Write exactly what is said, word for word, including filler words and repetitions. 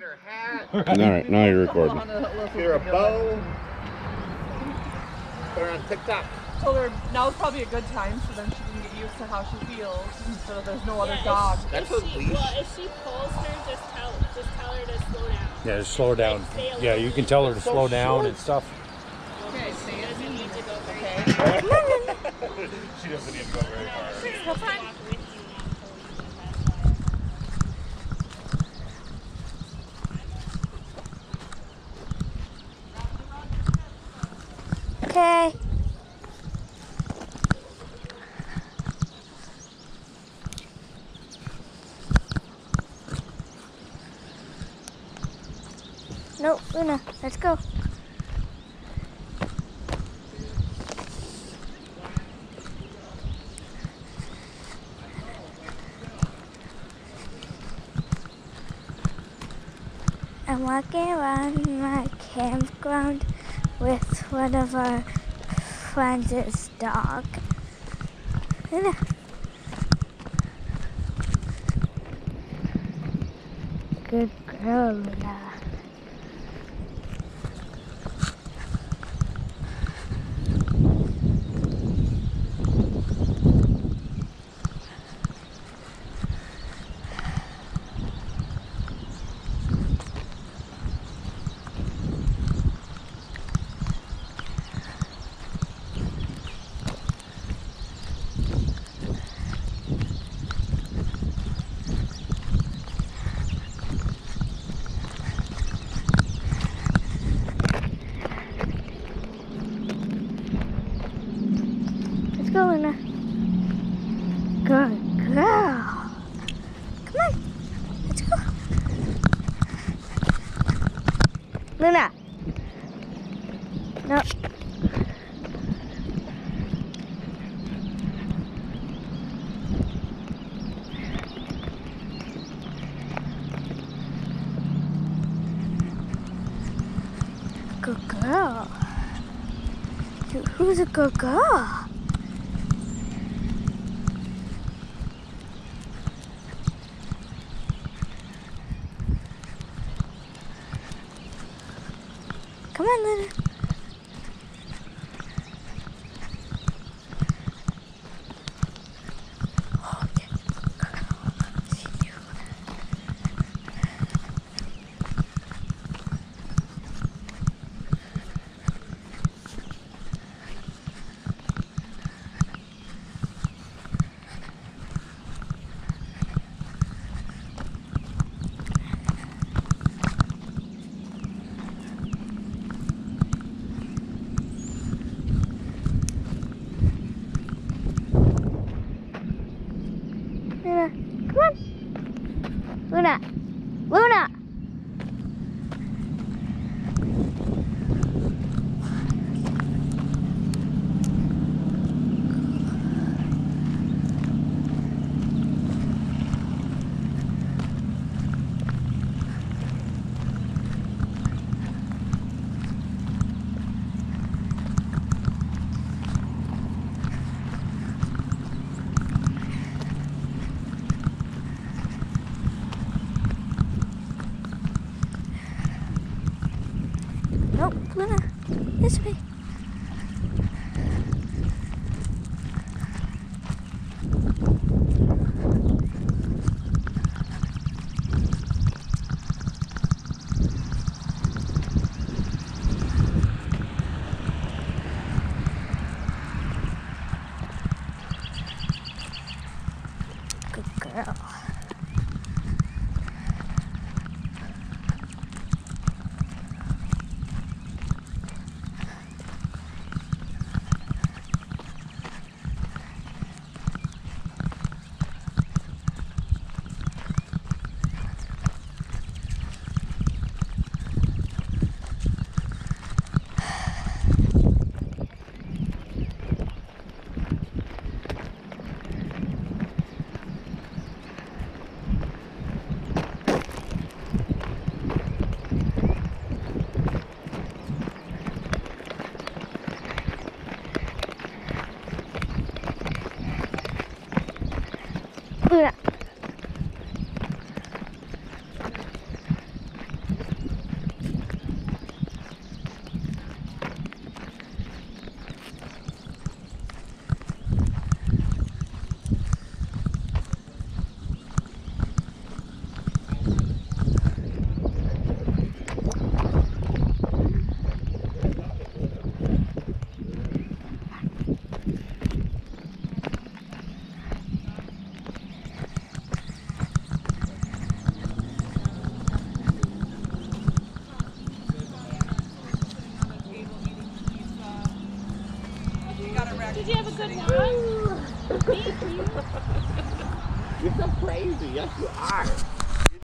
get her hat. All right, now you're recording. Get her a bow. Put her on TikTok. So there, now's probably a good time so then she can get used to how she feels instead of there's no other Yeah, dog. If, That's if a she, leash. Well, if she pulls her, just tell, just tell her to slow down. Yeah, just slow her down. Like, stay a Yeah, little you can tell her to so slow down short. and stuff. Okay, stay She as doesn't you need to go very Okay. far. She doesn't even go very No, far. she's supposed to walk with you, not pull you, and that's why. Okay. No, Luna, let's go. I'm walking around my campground with one of our friends' dog. Luna. Good girl, Luna. Let's go, Luna. Good girl. Come on. Let's go. Luna. No. Good girl. Who's a good girl? Come on, Luna. Oh, yeah. See you. Luna, come on. Luna, Luna. Nope, Luna, this way. Good girl. said what? Thank you. You're so crazy. Yes, you are.